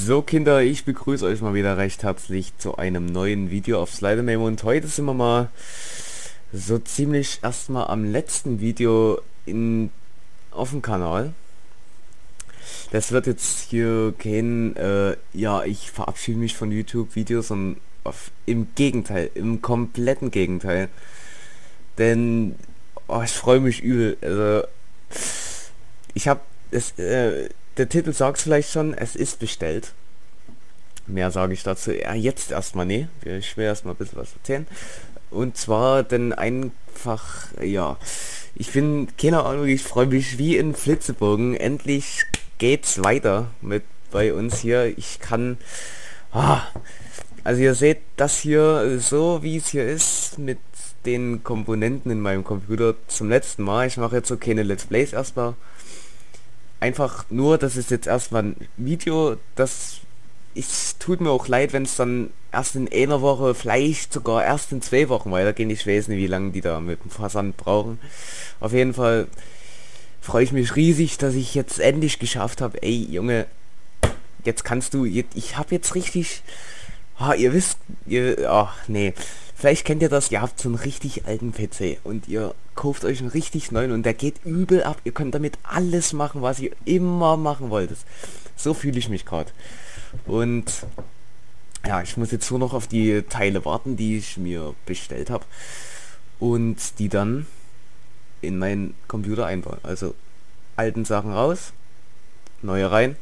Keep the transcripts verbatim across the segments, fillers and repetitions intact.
So Kinder, ich begrüße euch mal wieder recht herzlich zu einem neuen Video auf Slidermemo und heute sind wir mal so ziemlich erstmal am letzten Video in, auf dem Kanal. Das wird jetzt hier kein, äh, ja, ich verabschiede mich von YouTube-Videos, sondern auf, im Gegenteil, im kompletten Gegenteil. Denn, oh, ich freue mich übel. Also, ich habe es, äh, der Titel sagt es vielleicht schon, es ist bestellt. Mehr sage ich dazu ja, jetzt erstmal nee. Ich will erstmal ein bisschen was erzählen. Und zwar denn einfach, ja, ich bin, keine Ahnung, ich freue mich wie in Flitzebogen. Endlich geht's weiter mit bei uns hier. Ich kann, ah, also ihr seht das hier so, wie es hier ist, mit den Komponenten in meinem Computer zum letzten Mal. Ich mache jetzt so keine Let's Plays erstmal. Einfach nur, das ist jetzt erstmal ein Video, das es tut mir auch leid, wenn es dann erst in einer Woche, vielleicht sogar erst in zwei Wochen weitergehen. Ich weiß nicht, wie lange die da mit dem Versand brauchen. Auf jeden Fall freue ich mich riesig, dass ich jetzt endlich geschafft habe. Ey, Junge, jetzt kannst du, ich habe jetzt richtig, ah, ihr wisst, ihr, ach nee, vielleicht kennt ihr das, ihr habt so einen richtig alten P C und ihr kauft euch einen richtig neuen und der geht übel ab. Ihr könnt damit alles machen, was ihr immer machen wolltet. So fühle ich mich gerade. Und ja, ich muss jetzt nur noch auf die Teile warten, die ich mir bestellt habe und die dann in meinen Computer einbauen. Also alten Sachen raus, neue rein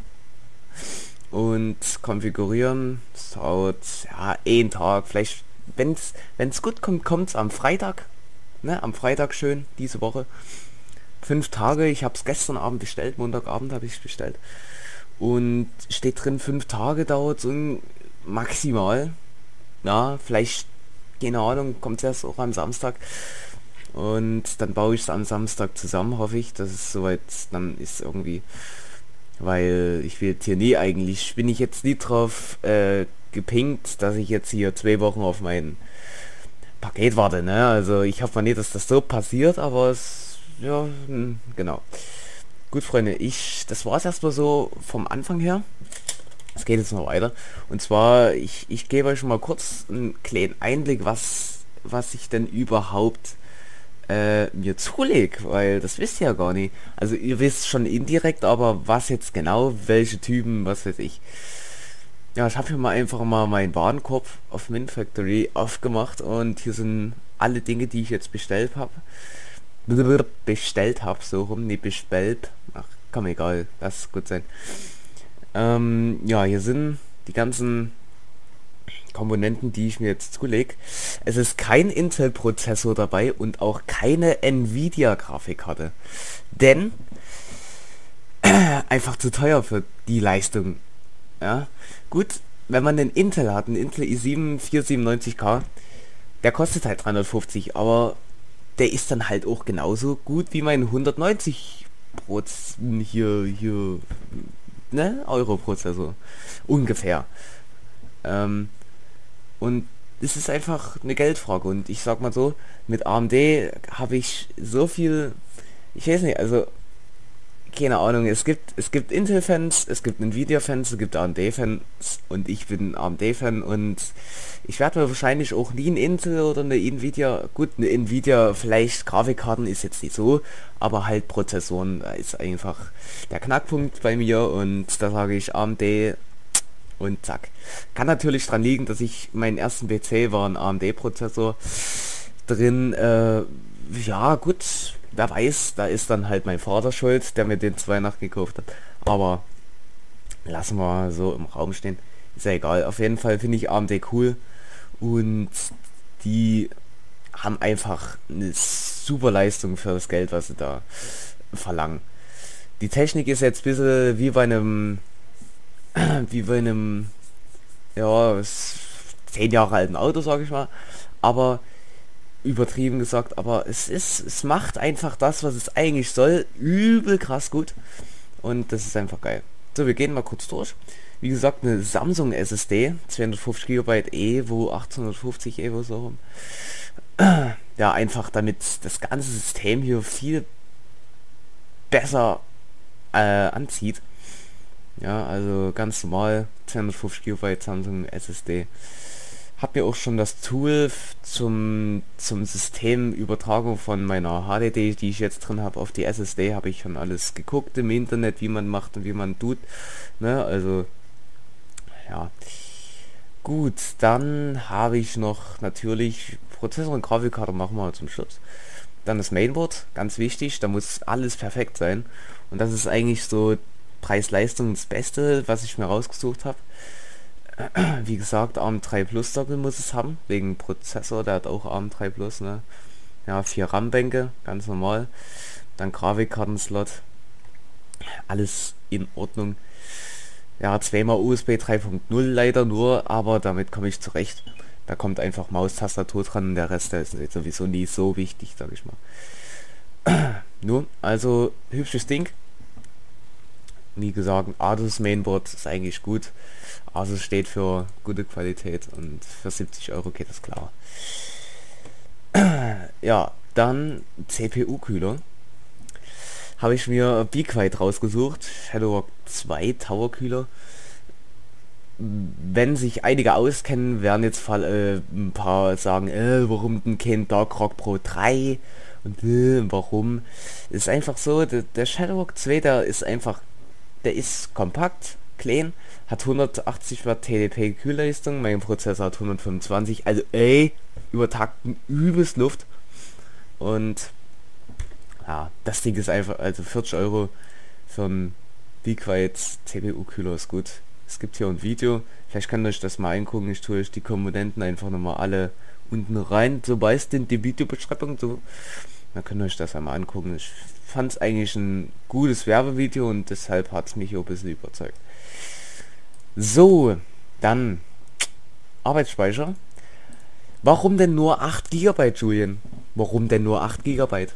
und konfigurieren. Das dauert ja einen Tag, vielleicht, wenn es wenn es gut kommt, kommt es am Freitag, ne, am Freitag schön diese Woche. Fünf Tage, ich habe es gestern Abend bestellt, Montagabend habe ich es bestellt. Und steht drin, fünf Tage dauert so maximal. Ja, vielleicht, keine Ahnung, kommt es erst auch am Samstag. Und dann baue ich es am Samstag zusammen, hoffe ich, dass es soweit dann ist irgendwie. Weil ich will jetzt hier nie eigentlich, bin ich jetzt nie drauf äh, gepinkt, dass ich jetzt hier zwei Wochen auf mein Paket warte, ne? Also ich hoffe mal nicht, dass das so passiert, aber es, ja, genau. Gut, Freunde, ich, das war es erstmal so vom Anfang her. Es geht jetzt noch weiter. Und zwar, ich, ich gebe euch schon mal kurz einen kleinen Einblick, was, was ich denn überhaupt äh, mir zulege, weil das wisst ihr ja gar nicht. Also ihr wisst schon indirekt, aber was jetzt genau, welche Typen, was weiß ich. Ja, ich habe hier mal einfach mal meinen Warenkorb auf MinFactory aufgemacht und hier sind alle Dinge, die ich jetzt bestellt habe. bestellt habe, so rum, nicht bestellt. Ach, kann mir egal, das gut sein. Ähm, ja, hier sind die ganzen Komponenten, die ich mir jetzt zulege. Es ist kein Intel-Prozessor dabei und auch keine Nvidia-Grafikkarte. Denn einfach zu teuer für die Leistung. Ja, gut, wenn man einen Intel hat, einen Intel i sieben vierhundertsiebenundneunzig K, der kostet halt dreihundertfünfzig, aber der ist dann halt auch genauso gut wie mein hundertneunzig Proz hier, hier, ne, Euro-Prozessor. Ungefähr. Ähm, und es ist einfach eine Geldfrage und ich sag mal so, mit A M D habe ich so viel, ich weiß nicht, also keine Ahnung, es gibt es gibt Intel-Fans, es gibt Nvidia-Fans, es gibt A M D-Fans und ich bin A M D-Fan und ich werde mir wahrscheinlich auch nie ein Intel oder eine Nvidia, gut, eine Nvidia, vielleicht Grafikkarten ist jetzt nicht so, aber halt Prozessoren ist einfach der Knackpunkt bei mir und da sage ich A M D und zack. Kann natürlich dran liegen, dass ich meinen ersten P C war ein A M D-Prozessor drin, äh, ja gut, wer weiß, da ist dann halt mein Vater schuld, der mir den zwei Nacht gekauft hat. Aber lassen wir so im Raum stehen. Ist ja egal. Auf jeden Fall finde ich A M D cool. Und die haben einfach eine super Leistung für das Geld, was sie da verlangen. Die Technik ist jetzt ein bisschen wie bei einem wie bei einem ja, zehn Jahre alten Auto, sage ich mal. Aber übertrieben gesagt, aber es ist, es macht einfach das, was es eigentlich soll, übel krass gut und das ist einfach geil. So, wir gehen mal kurz durch. Wie gesagt, eine Samsung S S D, zweihundertfünfzig Gigabyte Evo, achthundertfünfzig Evo so rum. Ja, einfach damit das ganze System hier viel besser äh, anzieht. Ja, also ganz normal, zweihundertfünfzig Gigabyte Samsung S S D. Hab mir auch schon das Tool zum zum Systemübertragung von meiner H D D, die ich jetzt drin habe, auf die S S D, habe ich schon alles geguckt im Internet, wie man macht und wie man tut. Ne, also ja. Gut, dann habe ich noch natürlich Prozessor und Grafikkarte, machen wir zum Schluss. Dann das Mainboard, ganz wichtig, da muss alles perfekt sein. Und das ist eigentlich so Preis-Leistung das Beste, was ich mir rausgesucht habe. Wie gesagt, ARM drei Plus Sockel muss es haben, wegen Prozessor, der hat auch ARM drei Plus, ne? Ja, vier RAM-Bänke, ganz normal. Dann Grafikkartenslot, alles in Ordnung. Ja, zweimal U S B drei Punkt null leider nur, aber damit komme ich zurecht. Da kommt einfach Maustastatur dran und der Rest, der ist sowieso nie so wichtig, sag ich mal. Nun, also hübsches Ding. Wie gesagt, Asus Mainboard ist eigentlich gut. Asus steht für gute Qualität und für siebzig Euro geht das klar. Ja, dann C P U-Kühler. Habe ich mir Be Quiet rausgesucht. Shadowrock zwei Tower Kühler. Wenn sich einige auskennen, werden jetzt fall, äh, ein paar sagen, äh, warum denn kein Dark Rock Pro drei und äh, warum. Ist einfach so, der, der Shadowrock zwei, der ist einfach, der ist kompakt, klein, hat hundertachtzig Watt T D P Kühlleistung, mein Prozessor hat hundertfünfundzwanzig, also ey, übertakten übelst Luft. Und ja, das Ding ist einfach, also vierzig Euro für einen Be Quiet C P U-Kühler ist gut. Es gibt hier ein Video, vielleicht könnt ihr euch das mal angucken, ich tue euch die Komponenten einfach nochmal alle unten rein, so weiß denn die Videobeschreibung, so, dann könnt ihr euch das einmal angucken. Ich fand es eigentlich ein gutes Werbevideo und deshalb hat es mich auch ein bisschen überzeugt. So, dann Arbeitsspeicher. Warum denn nur acht Gigabyte, Julian? Warum denn nur acht Gigabyte?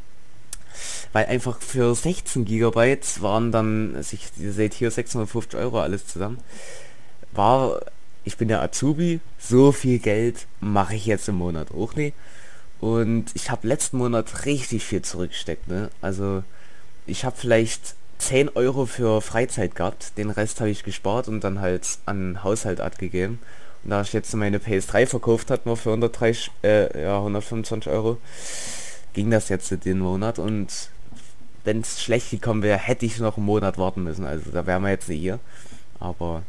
Weil einfach für sechzehn Gigabyte waren dann, also ich, ihr seht hier sechshundertfünfzig Euro alles zusammen, war, ich bin der Azubi, so viel Geld mache ich jetzt im Monat auch nicht. Und ich habe letzten Monat richtig viel zurückgesteckt, ne? Also ich habe vielleicht zehn Euro für Freizeit gehabt, den Rest habe ich gespart und dann halt an Haushalt abgegeben. Und da ich jetzt meine P S drei verkauft hat, nur für hundertdreißig, äh, ja, hundertfünfundzwanzig Euro, ging das jetzt den Monat und wenn es schlecht gekommen wäre, hätte ich noch einen Monat warten müssen. Also da wären wir jetzt nicht hier. Aber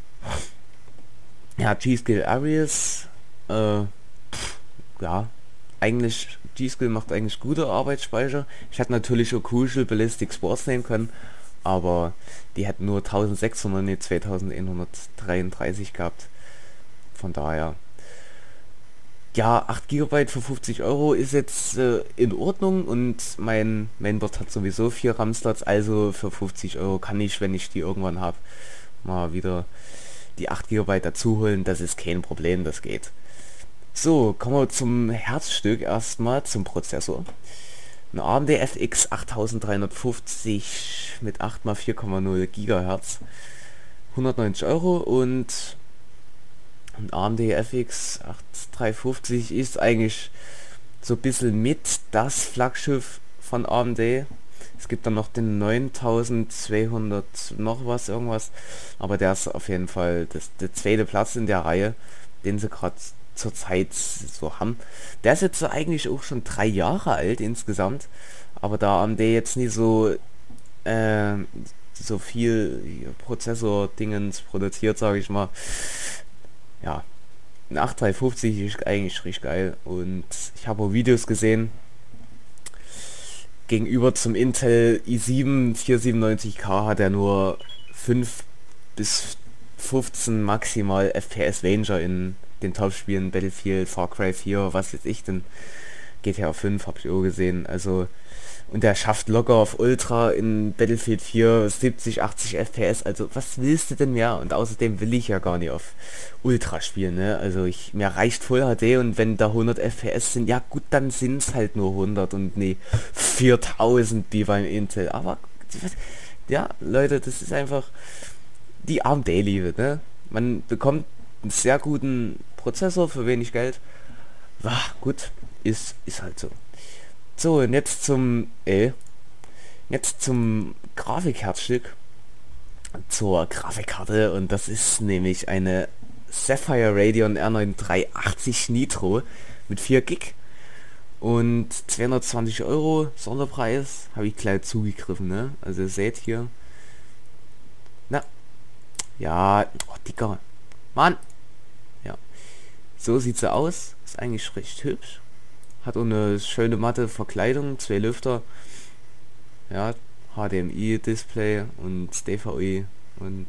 ja, G-Skill Aries, äh, ja, eigentlich, G-Skill macht eigentlich gute Arbeitsspeicher. Ich hätte natürlich auch Crucial Ballistic Sports nehmen können, aber die hätten nur eintausendsechshundert, nicht zweitausendeinhundertdreiunddreißig gehabt. Von daher, ja, acht Gigabyte für fünfzig Euro ist jetzt äh, in Ordnung und mein Mainboard hat sowieso vier RAM-Slots, also für fünfzig Euro kann ich, wenn ich die irgendwann habe, mal wieder die acht Gigabyte dazu holen. Das ist kein Problem, das geht. So, kommen wir zum Herzstück erstmal, zum Prozessor. Ein A M D F X achttausenddreihundertfünfzig mit acht mal vier Komma null Gigahertz, hundertneunzig Euro, und ein A M D F X achttausenddreihundertfünfzig ist eigentlich so ein bisschen mit das Flaggschiff von A M D. Es gibt dann noch den neuntausendzweihundert noch was, irgendwas, aber der ist auf jeden Fall das, der zweite Platz in der Reihe, den sie gerade zur Zeit so haben. Der ist jetzt eigentlich auch schon drei Jahre alt insgesamt, aber da A M D jetzt nie so äh, so viel Prozessor-Dingens produziert, sage ich mal, ja, ein achttausenddreihundertfünfzig ist eigentlich richtig geil und ich habe auch Videos gesehen. Gegenüber zum Intel i sieben vierhundertsiebenundneunzig K hat er nur fünf bis fünfzehn maximal F P S Ranger in den Top-Spielen, Battlefield, Far Cry vier, was weiß ich denn, G T A fünf habe ich auch gesehen, also, und der schafft locker auf Ultra in Battlefield vier siebzig, achtzig F P S, also was willst du denn mehr? Und außerdem will ich ja gar nicht auf Ultra spielen, ne? Also ich, mir reicht Full H D und wenn da hundert F P S sind, ja gut, dann sind es halt nur hundert und nee, viertausend wie beim Intel, aber ja, Leute, das ist einfach die A M D-Liebe, ne? Man bekommt einen sehr guten Prozessor für wenig Geld. Ach, gut, ist, ist halt so. So, und jetzt zum, äh, jetzt zum Grafikherzstück. zur Grafikkarte, und das ist nämlich eine Sapphire Radeon R neun dreihundertachtzig Nitro mit vier Gig und zweihundertzwanzig Euro Sonderpreis. Habe ich gleich zugegriffen, ne? Also ihr seht hier. Na, ja, oh, Dicker. Mann! Ja, so sieht sie aus. Ist eigentlich recht hübsch. Hat auch eine schöne matte Verkleidung, zwei Lüfter. Ja, H D M I-Display und D V I und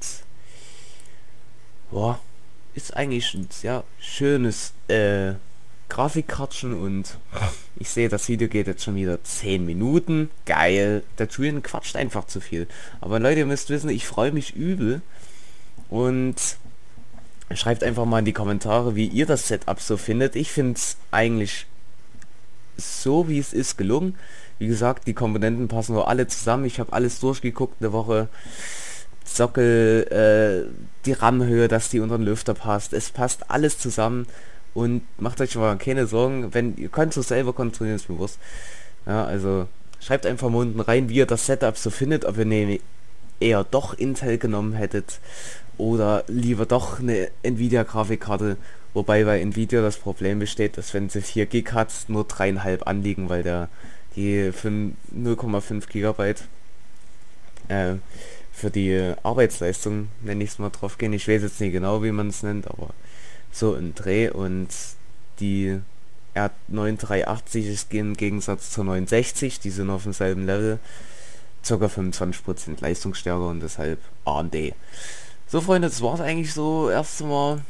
boah, ist eigentlich ein sehr schönes äh, Grafikkartchen, und ich sehe, das Video geht jetzt schon wieder zehn Minuten. Geil, der Julian quatscht einfach zu viel. Aber Leute, ihr müsst wissen, ich freue mich übel, und schreibt einfach mal in die Kommentare, wie ihr das Setup so findet. Ich finde es eigentlich so, wie es ist, gelungen. Wie gesagt, die Komponenten passen nur alle zusammen. Ich habe alles durchgeguckt eine Woche. Sockel, äh, die RAM-Höhe, dass die unter den Lüfter passt. Es passt alles zusammen, und macht euch schon mal keine Sorgen. Wenn ihr könnt es selber kontrollieren, ist bewusst. Ja, also schreibt einfach mal unten rein, wie ihr das Setup so findet, ob ihr ne, eher doch Intel genommen hättet oder lieber doch eine Nvidia-Grafikkarte. Wobei bei Nvidia das Problem besteht, dass wenn sie vier Gig hat, nur dreieinhalb anliegen, weil der die null Komma fünf Gigabyte äh, für die Arbeitsleistung, nenne ich es mal, drauf gehen. Ich weiß jetzt nicht genau, wie man es nennt, aber so ein Dreh. Und die R neun dreihundertachtzig ist im Gegensatz zur neun sechzig, die sind auf demselben Level, ca. fünfundzwanzig Prozent leistungsstärker, und deshalb A M D. So Freunde, das war es eigentlich so erstmal.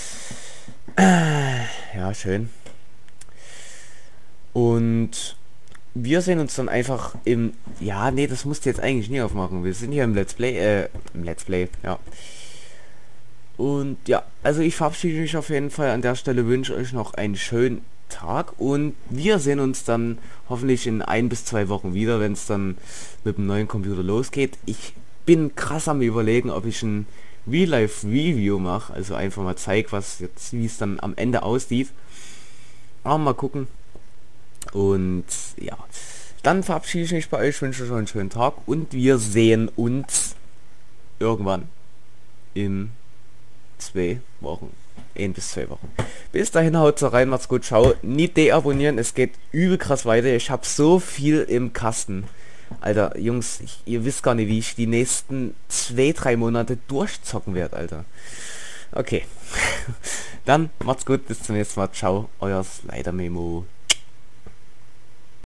Ja, schön. Und wir sehen uns dann einfach im... Ja, nee, das musst du jetzt eigentlich nie aufmachen. Wir sind hier im Let's Play, äh, im Let's Play, ja. Und ja, also ich verabschiede mich auf jeden Fall an der Stelle, wünsche euch noch einen schönen Tag, und wir sehen uns dann hoffentlich in ein bis zwei Wochen wieder, wenn es dann mit dem neuen Computer losgeht. Ich bin krass am Überlegen, ob ich ein Real-Life-Review mache, also einfach mal zeige, was jetzt, wie es dann am Ende aussieht. Aber mal gucken. Und ja, dann verabschiede ich mich bei euch, wünsche euch einen schönen Tag, und wir sehen uns irgendwann in zwei Wochen. Ein bis zwei Wochen. Bis dahin, haut rein, macht's gut, ciao. Nicht deabonnieren, es geht übel krass weiter. Ich habe so viel im Kasten. Alter, Jungs, ich, ihr wisst gar nicht, wie ich die nächsten zwei, drei Monate durchzocken werde, Alter. Okay. Dann macht's gut, bis zum nächsten Mal. Ciao, euer Slider Memo.